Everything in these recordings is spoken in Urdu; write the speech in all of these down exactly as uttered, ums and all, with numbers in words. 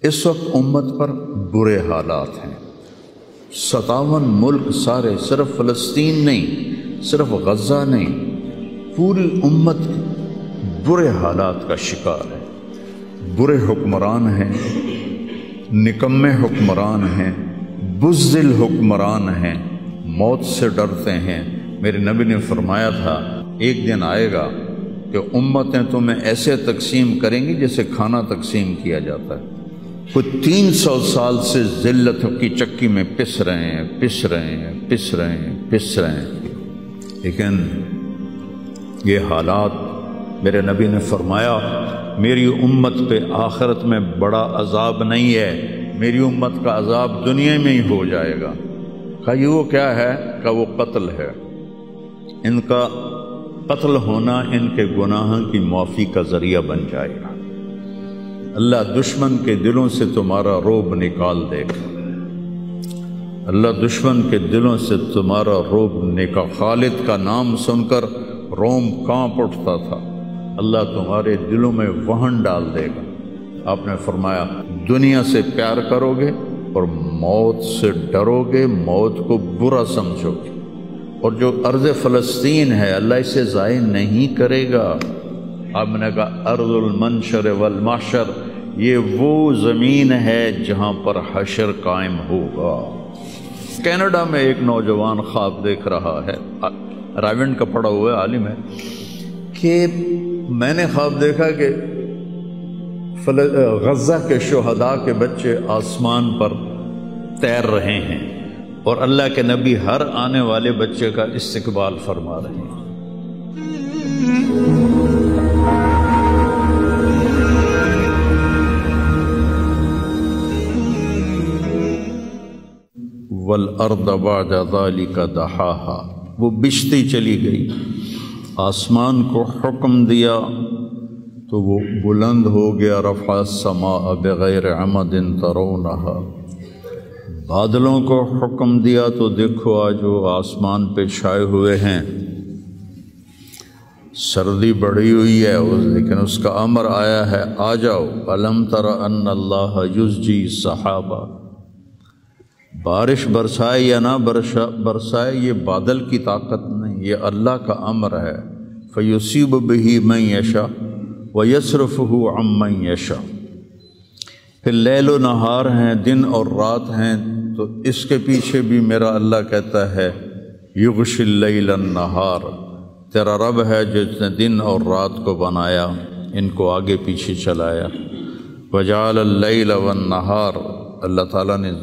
اس وقت امت پر برے حالات ہیں، ستاون ملک سارے، صرف فلسطین نہیں، صرف غزہ نہیں، پوری امت برے حالات کا شکار ہے۔ برے حکمران ہیں، نکمے حکمران ہیں، بزدل حکمران ہیں، موت سے ڈرتے ہیں۔ میرے نبی نے فرمایا تھا ایک دن آئے گا کہ امتیں تمہیں ایسے تقسیم کریں گی جیسے کھانا تقسیم کیا جاتا ہے۔ کچھ تین سو سال سے ذلت کی چکی میں پس رہے ہیں پس رہے ہیں پس رہے ہیں پس رہے ہیں لیکن یہ حالات، میرے نبی نے فرمایا میری امت پہ آخرت میں بڑا عذاب نہیں ہے، میری امت کا عذاب دنیا میں ہی ہو جائے گا۔ کہا یہ وہ کیا ہے؟ کہ وہ قتل ہے۔ ان کا قتل ہونا ان کے گناہوں کی معافی کا ذریعہ بن جائے گا۔ اللہ دشمن کے دلوں سے تمہارا روب نکال دے گا، اللہ دشمن کے دلوں سے تمہارا روب نکال۔ خالد کا نام سن کر روم کانپ اٹھتا تھا، اللہ تمہارے دلوں میں وہن ڈال دے گا۔ آپ نے فرمایا دنیا سے پیار کرو گے اور موت سے ڈرو گے، موت کو برا سمجھو گے، اور جو ارض فلسطین ہے اللہ اسے ضائع نہیں کرے گا۔ آپ نے کہا ارض المنشر والمحشر، یہ وہ زمین ہے جہاں پر حشر قائم ہوگا۔ کینیڈا میں ایک نوجوان خواب دیکھ رہا ہے، رائیونڈ کا پڑھا ہوا عالم ہے، کہ میں نے خواب دیکھا کہ غزہ کے شہداء کے بچے آسمان پر تیر رہے ہیں اور اللہ کے نبی ہر آنے والے بچے کا استقبال فرما رہے ہیں۔ وَالْأَرْضَ بَعْدَ ذَلِكَ دَحَاهَا، وہ بچھتی چلی گئی، آسمان کو حکم دیا تو وہ بلند ہو گیا۔ رفع السماء بغیر عمد ترونها، بادلوں کو حکم دیا تو دیکھو آج وہ آسمان پہ چھائے ہوئے ہیں۔ سردی بڑھی ہوئی ہے لیکن اس کا امر آیا ہے آ جاؤ۔ الم تر ان اللہ یزجی سحابہ، بارش برسائے یا نہ برسائے یہ بادل کی طاقت نہیں، یہ اللہ کا امر ہے۔ فیصیب بہ من یشاء ویصرفہ عن من یشاء، پھر لیل و نہار ہیں، دن اور رات ہیں، تو اس کے پیچھے بھی میرا اللہ کہتا ہے یغشی اللیل النہار، تیرا رب ہے جس نے دن اور رات کو بنایا، ان کو آگے پیچھے چلایا۔ وجعل اللیل والنہار، اللہ تعالیٰ نے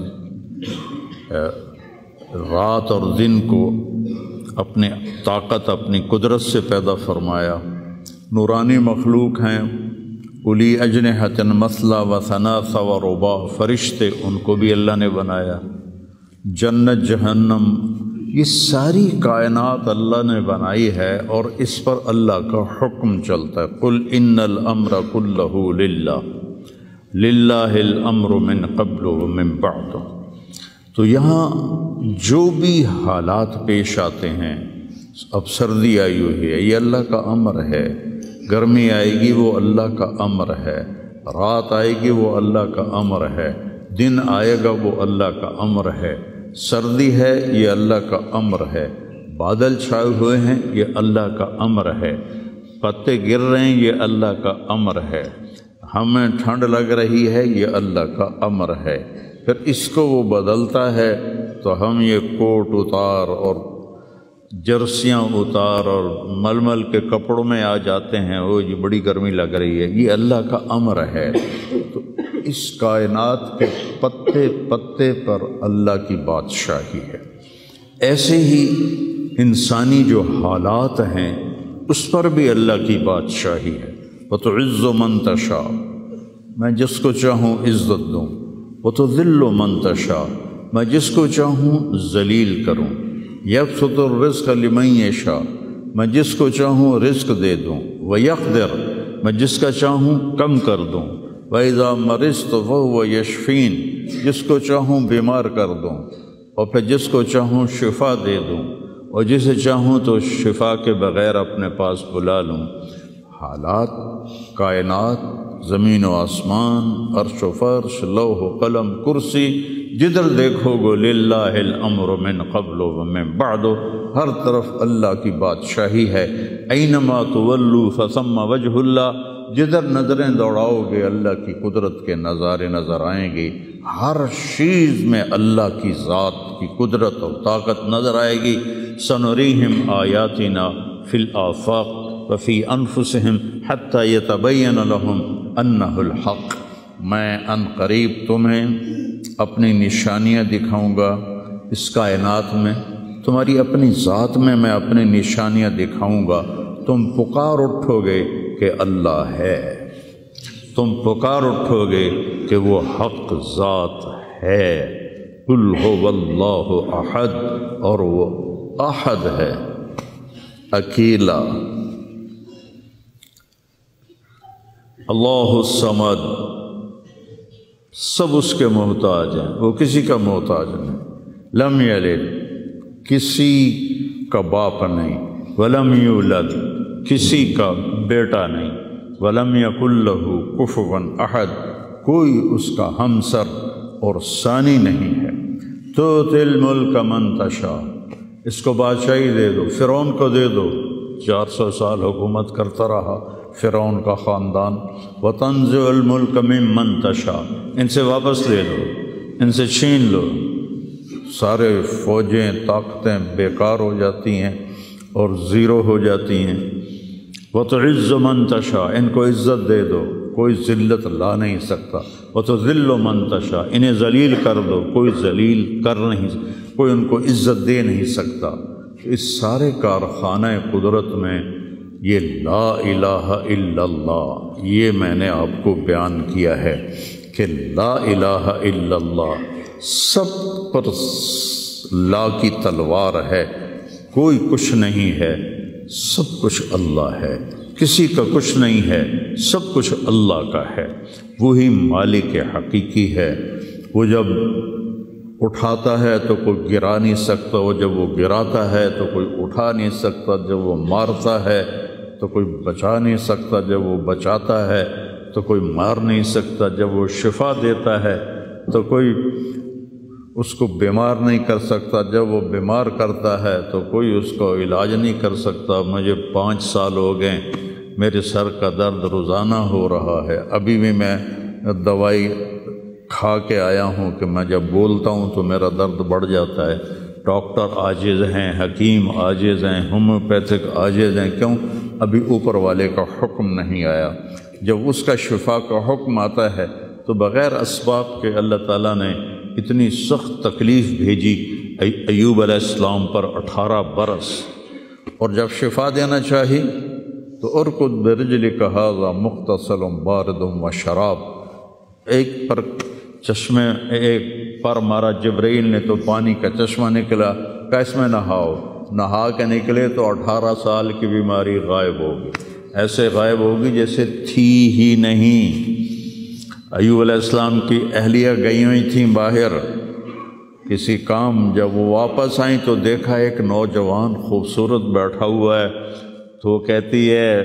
رات اور دن کو اپنی طاقت اپنی قدرت سے پیدا فرمایا۔ نورانی مخلوق ہیں، الی اجنحۃ مثلا و ثلاث و رباع، فرشتے ان کو بھی اللہ نے بنایا۔ جنت جہنم، یہ ساری کائنات اللہ نے بنائی ہے اور اس پر اللہ کا حکم چلتا ہے۔ قل ان الامر کلہ للہ للہ الامر من قبل ومن بعد۔ تو یہاں جو بھی حالات پیش آتے ہیں، اب سردی آئی ہوئی ہے یہ اللہ کا امر ہے، گرمی آئے گی وہ اللہ کا امر ہے، رات آئے گی وہ اللہ کا امر ہے، دن آئے گا وہ اللہ کا امر ہے، سردی ہے یہ اللہ کا امر ہے، بادل چھائے ہوئے ہیں یہ اللہ کا امر ہے، پتے گر رہے ہیں یہ اللہ کا امر ہے، ہمیں ٹھنڈ لگ رہی ہے یہ اللہ کا امر ہے۔ پھر اس کو وہ بدلتا ہے تو ہم یہ کوٹ اتار اور جرسیاں اتار اور ململ کے کپڑوں میں آ جاتے ہیں، وہ یہ بڑی گرمی لگ رہی ہے، یہ اللہ کا امر ہے۔ تو اس کائنات کے پتے پتے پر اللہ کی بادشاہی ہے۔ ایسے ہی انسانی جو حالات ہیں اس پر بھی اللہ کی بادشاہی ہے۔ وَتُعِزُّ مَن تَشَاءُ، میں جس کو چاہوں عزت دوں، وَتُذِلُّ مَن تَشَاءُ، میں جس کو چاہوں ذلیل کروں، یبسط الرزق لمن یشاء، میں جس کو چاہوں رزق دے دوں، ویقدر، میں جس کا چاہوں کم کر دوں، وَإِذَا مَرِضْتُ فَهُوَ یشفین، جس کو چاہوں بیمار کر دوں اور پھر جس کو چاہوں شفا دے دوں اور جسے چاہوں تو شفا کے بغیر اپنے پاس بلا لوں۔ حالات کائنات زمین و آسمان، عرش و فرش، لوح و قلم، کرسی، جدھر دیکھو گو للہ الامر من قبل و من بعد، ہر طرف اللہ کی بادشاہی ہے۔ اینما تولوا فثم وجہ اللہ، جدھر نظریں دوڑاؤ گے اللہ کی قدرت کے نظارے نظر آئیں گے، ہر چیز میں اللہ کی ذات کی قدرت اور طاقت نظر آئے گی۔ سنریہم آیاتنا فی الآفاق وفی انفسہم حتی یتبین لہم انہ الحق، میں ان قریب تمہیں اپنی نشانیاں دکھاؤں گا اس کائنات میں، تمہاری اپنی ذات میں میں اپنی نشانیاں دکھاؤں گا، تم پکار اٹھو گے کہ اللہ ہے، تم پکار اٹھو گے کہ وہ حق ذات ہے۔ قل هو اللہ احد، اور وہ احد ہے، اکیلا۔ اللہ الصمد، سب اس کے محتاج ہیں، وہ کسی کا محتاج نہیں۔ لم یلد، کسی کا باپ نہیں، ولم یولد، کسی کا بیٹا نہیں، ولم یکن لہ کفوا احد، کوئی اس کا ہمسر اور ثانی نہیں ہے۔ تؤتی الملک من تشاء، اس کو بادشاہی دے دو، فرعون کو دے دو، چار سو سال حکومت کرتا رہا فرعون کا خاندان۔ وتنزع الملک ممن تشاء، ان سے واپس لے لو، ان سے چھین لو، سارے فوجیں طاقتیں بیکار ہو جاتی ہیں اور زیرو ہو جاتی ہیں۔ وتعز من تشاء، ان کو عزت دے دو، کوئی ذلت لا نہیں سکتا۔ وتذل من تشاء، انہیں ذلیل کر دو، کوئی ذلیل کر نہیں، کوئی ان کو عزت دے نہیں سکتا۔ اس سارے کارخانہ قدرت میں یہ لا الہ الا اللہ، یہ میں نے آپ کو بیان کیا ہے کہ لا الہ الا اللہ، سب پر لا کی تلوار ہے، کوئی کچھ نہیں ہے، سب کچھ اللہ ہے، کسی کا کچھ نہیں ہے، سب کچھ اللہ کا ہے۔ وہی مالک حقیقی ہے، وہ جب اٹھاتا ہے تو کوئی گرا نہیں سکتا، وہ جب وہ گراتا ہے تو کوئی اٹھا نہیں سکتا، جب وہ مارتا ہے تو کوئی بچا نہیں سکتا، جب وہ بچاتا ہے تو کوئی مار نہیں سکتا، جب وہ شفا دیتا ہے تو کوئی اس کو بیمار نہیں کر سکتا، جب وہ بیمار کرتا ہے تو کوئی اس کو علاج نہیں کر سکتا۔ مجھے پانچ سال ہو گئے، میرے سر کا درد روزانہ ہو رہا ہے، ابھی بھی میں دوائی کھا کے آیا ہوں کہ میں جب بولتا ہوں تو میرا درد بڑھ جاتا ہے۔ ڈاکٹر عاجز ہیں، حکیم عاجز ہیں، ہومیوپیتھک عاجز ہیں، کیوں؟ ابھی اوپر والے کا حکم نہیں آیا۔ جب اس کا شفا کا حکم آتا ہے تو بغیر اسباب کے اللہ تعالیٰ نے اتنی سخت تکلیف بھیجی ایوب علیہ السلام پر اٹھارہ برس، اور جب شفا دینا چاہی تو ارکض برجلک ھذا مغتسل بارد و شراب، ایک پر چشمے ایک پر مارا جبرائیل نے تو پانی کا چشمہ نکلا، کہ اس میں نہاؤ، نہا کے نکلے تو اٹھارہ سال کی بیماری غائب ہوگی، ایسے غائب ہوگی جیسے تھی ہی نہیں۔ ایوب علیہ السلام کی اہلیہ گئی ہوئی تھیں باہر کسی کام، جب وہ واپس آئیں تو دیکھا ایک نوجوان خوبصورت بیٹھا ہوا ہے، تو وہ کہتی ہے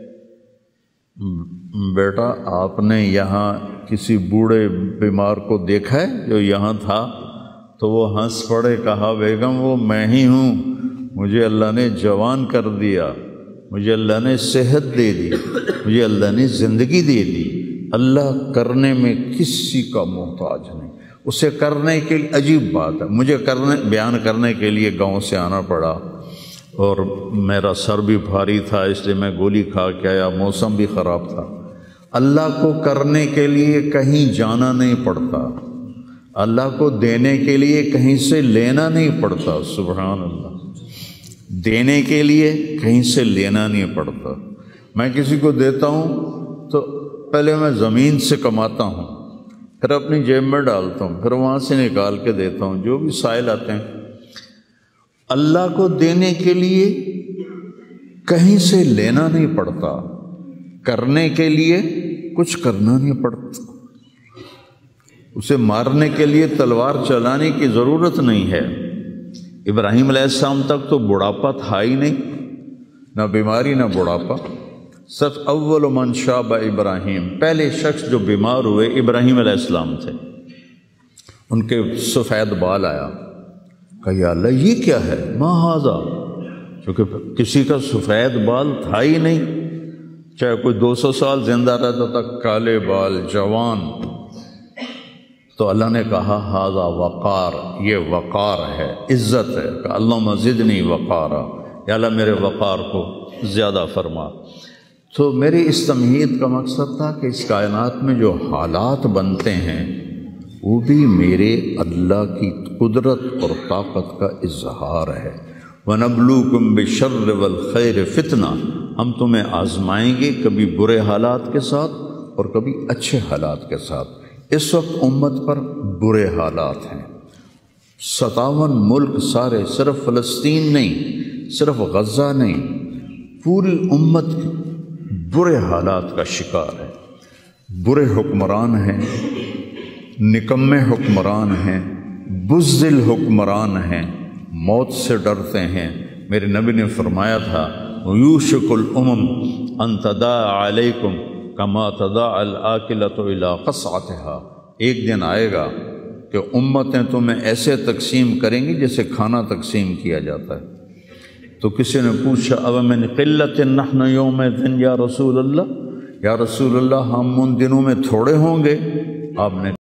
بیٹا آپ نے یہاں کسی بوڑھے بیمار کو دیکھا ہے جو یہاں تھا؟ تو وہ ہنس پڑے، کہا بیگم وہ میں ہی ہوں، مجھے اللہ نے جوان کر دیا، مجھے اللہ نے صحت دے دی، مجھے اللہ نے زندگی دے دی۔ اللہ کرنے میں کسی کا محتاج نہیں، اسے کرنے کے لیے عجیب بات ہے، مجھے کرنے بیان کرنے کے لیے گاؤں سے آنا پڑا اور میرا سر بھی بھاری تھا، اس لیے میں گولی کھا کے آیا، موسم بھی خراب تھا۔ اللہ کو کرنے کے لیے کہیں جانا نہیں پڑتا، اللہ کو دینے کے لیے کہیں سے لینا نہیں پڑتا، سبحان اللہ، دینے کے لیے کہیں سے لینا نہیں پڑتا۔ میں کسی کو دیتا ہوں تو پہلے میں زمین سے کماتا ہوں، پھر اپنی جیب میں ڈالتا ہوں، پھر وہاں سے نکال کے دیتا ہوں، جو بھی سائل آتے ہیں۔ اللہ کو دینے کے لیے کہیں سے لینا نہیں پڑتا، کرنے کے لیے کچھ کرنا نہیں پڑتا، اسے مارنے کے لیے تلوار چلانے کی ضرورت نہیں ہے۔ ابراہیم علیہ السلام تک تو بڑھاپا تھا ہی نہیں، نہ بیماری نہ بڑھاپا، سب اول من شاب ابراہیم، پہلے شخص جو بیمار ہوئے ابراہیم علیہ السلام تھے، ان کے سفید بال آیا، کہا یا اللہ یہ کیا ہے، ما ھذا، کیونکہ کسی کا سفید بال تھا ہی نہیں، چاہے کوئی دو سو سال زندہ رہتا تھا، کالے بال، جوان۔ تو اللہ نے کہا ھذا وقار، یہ وقار ہے، عزت ہے، کہ اللہم زدنی وقارا، یا اللہ میرے وقار کو زیادہ فرما۔ تو میری اس تمہید کا مقصد تھا کہ اس کائنات میں جو حالات بنتے ہیں وہ بھی میرے اللہ کی قدرت اور طاقت کا اظہار ہے۔ وَنَبْلُوكُمْ بِالشَّرِّ وَالْخَيْرِ فِتْنَةً، ہم تمہیں آزمائیں گے کبھی برے حالات کے ساتھ اور کبھی اچھے حالات کے ساتھ۔ اس وقت امت پر برے حالات ہیں، ستاون ملک سارے، صرف فلسطین نہیں، صرف غزہ نہیں، پوری امت برے حالات کا شکار ہے۔ برے حکمران ہیں، نکمے حکمران ہیں، بزدل حکمران ہیں، موت سے ڈرتے ہیں۔ میرے نبی نے فرمایا تھا یوشک الامم ان تداعی علیکم کما تداعی الآکلۃ الی قصعتها، ایک دن آئے گا کہ امتیں تمہیں ایسے تقسیم کریں گی جیسے کھانا تقسیم کیا جاتا ہے۔ تو کسی نے پوچھا اب من قلت نحن یومئذ یا رسول اللہ، یا رسول اللہ ہم ان دنوں میں تھوڑے ہوں گے؟ آپ نے